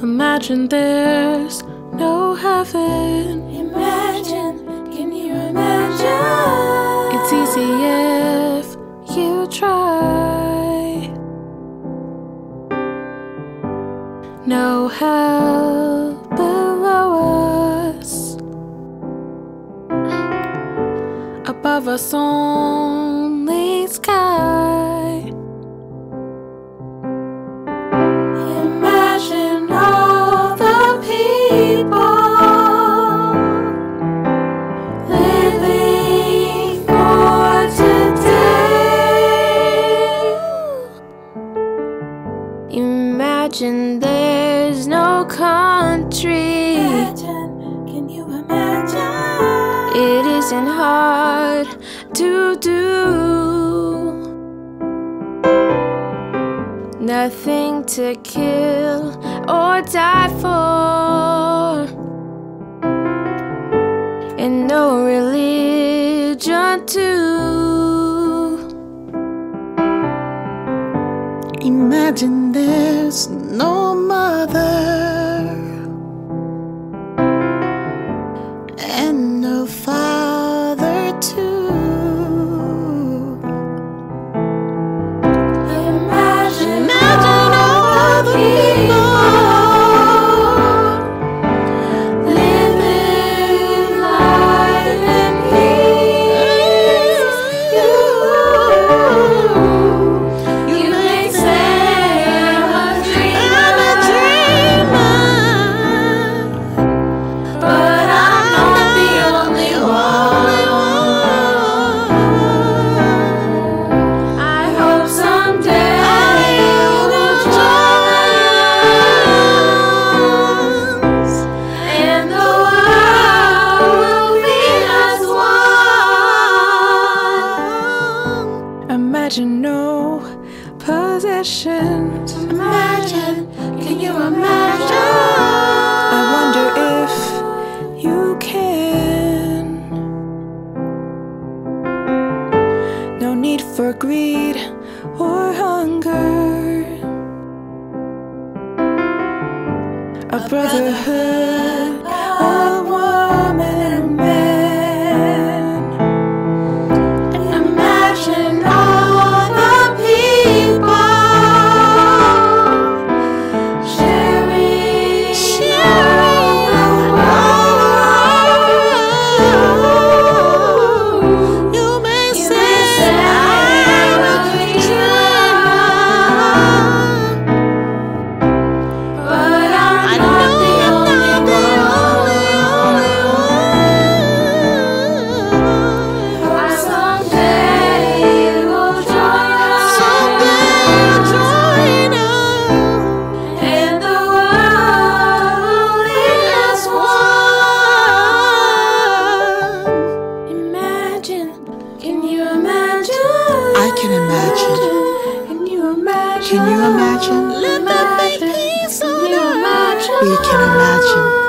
Imagine there's no heaven. Imagine, can you imagine? It's easy if you try. No hell below us, above us only sky. Imagine all the people living for today. Imagine there's no country. Imagine, can you imagine? It isn't hard to do. Nothing to kill or die for, and no religion too. Imagine there's no mother and no father too. Imagine all the people living life in peace. You may say I'm a dreamer, but I'm not the only one. I hope someday we'll join us, and the world will be as one. Imagine no possessions. Imagine, can you imagine? I wonder if you can. No need for greed or hunger. A brotherhood, a woman and a man. Imagine all the people sharing the world. You may You say may say I'm a dreamer, but I'm not the only one. Hope someday you'll join us, and the world will be as one. Imagine, can you imagine? I can imagine. Can you imagine? Can you imagine? Let there be peace on earth. We can imagine.